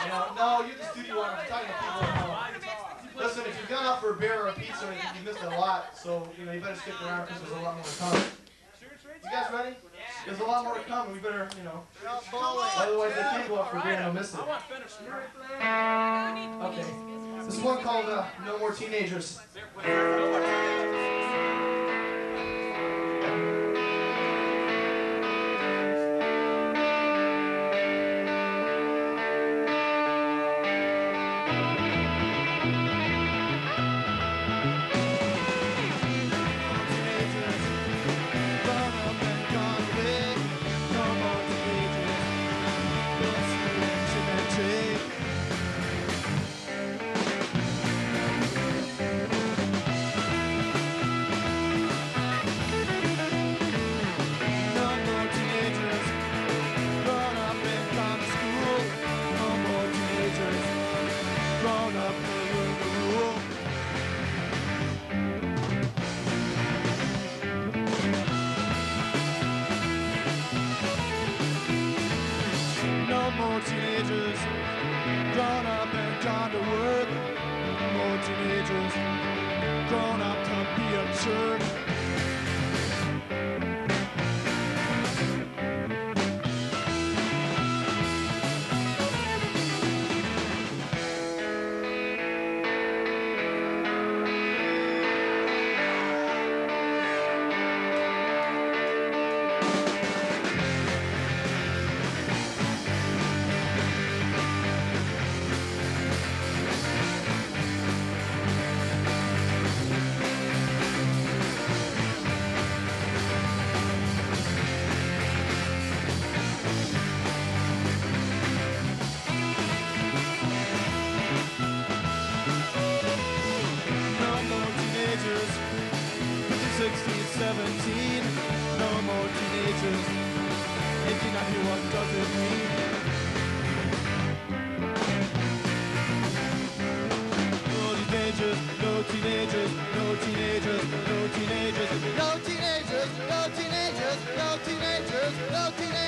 No, you're the studio one. I'm talking to people at home. Listen, if you've gone out for a beer or a pizza, you missed a lot. So, you better stick around because there's a lot more to come. You guys ready? There's a lot more to come. We better, otherwise they can't go out for a beer and they'll miss it. Okay. This is one called No More Teenagers. Teenagers, grown up and gone to work. More teenagers, grown up to be a jerk. No more teenagers. 1890, what does it mean? No teenagers, no teenagers, no teenagers, no teenagers, no teenagers, no teenagers, no teenagers, no teenagers.